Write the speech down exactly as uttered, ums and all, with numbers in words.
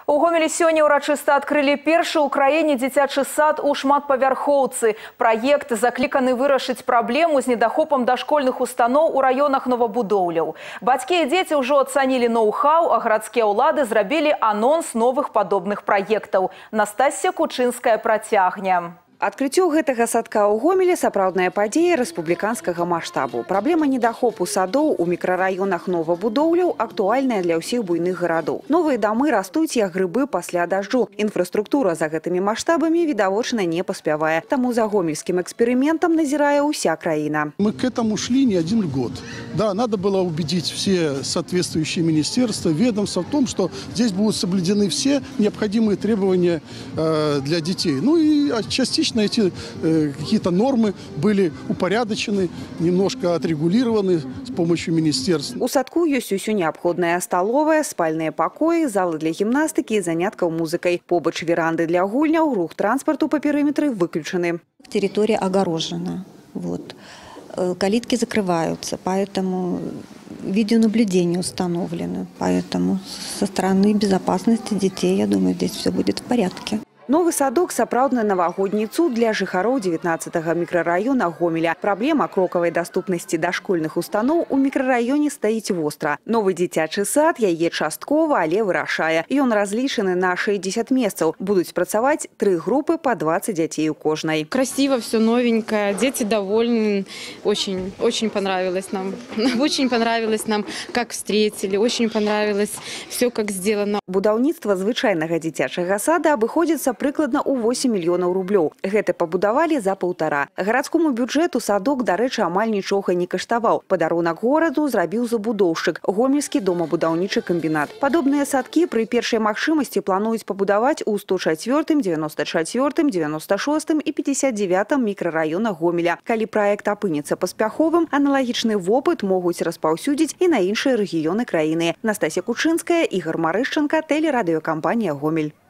У Гомелі сёння ўрачыста адкрылі першы ў краіне дзіцячы сад у шматпавярхоўцы. Праект закліканы вырашыць праблему з недахопам дашкольных устаноў у раёнах новабудоўляў. Бацькі і дзеці ўжо ацанілі ноу-хау, а гарадскія ўлады зрабілі анонс новых падобных праектаў. Настасья Кучынская працягне. Адкрыццё гэтага садка ў Гомелі сапраўдная падзея рэспубліканскага маштабу. Праблема недахопу садоў у мікрараёнах новабудоўляў актуальная для ўсіх буйных гарадоў. Новыя дамы растуць як грыбы пасля дажджу. Інфраструктура за гэтымі маштабамі відавочна не паспявае. Таму за гомельскім эксперыментам назірае ўся краіна. Мы к этому шли не один год. Да, надо было убедить все соответствующие министерства, ведомства в том, что здесь будут соблюдены все необходимые требования э, для детей. Ну и частично эти э, какие-то нормы были упорядочены, немножко отрегулированы с помощью министерств. У садку ёсць усё неабходнае: сталовая, спальныя пакоі, залы для гімнастыкі і заняткаў музыкай. Побач веранды для гульняў, рух транспарту по периметру выключены. Территория огорожена. Вот. Калитки закрываются, поэтому видеонаблюдение установлено. Поэтому со стороны безопасности детей, я думаю, здесь все будет в порядке. Новый садок – сапраўдны навагодні цуд для жыхароў девятнадцатага мікрараёна Гомеля. Праблема крокавай даступнасці дашкольных устаноў у мікрараёне стаіць востра. Новы дзіцячы сад яе часткова, але вырашае. Ён разлічаны на шестьдесят месцаў. Будуць працаваць тры группы по двадцать детей у кожнай. Красиво, все новенькое, дети довольны. Очень, очень понравилось нам. Очень понравилось нам, как встретили. Очень понравилось все, как сделано. Будаўніцтва звычайнага дзіцячага сада абыходзіцца прыкладна ў восемь мільёнаў рублёў. Гэта пабудавалі за паўтара. Гарадскому бюджэту садок, дарэчы, амаль нічога не каштаваў. Падарунак гораду зрабіў забудоўшчык – Гомельскі домабудаўнічы камбінат. Падобныя садкі пры першай магчымасці плануюць пабудаваць у сто чацвёртым, девяносто чацвёртым, девяносто шостым і пятьдесят девятым мікрараёнах Гомеля. Калі праект апынецца паспяховым, аналагічны вопыт могуць распаўсюдзіць і на іншыя рэгіёны краіны. Настасья Кучынская, Ігор Марышченко, тэлерадыёкампанія «Гомель».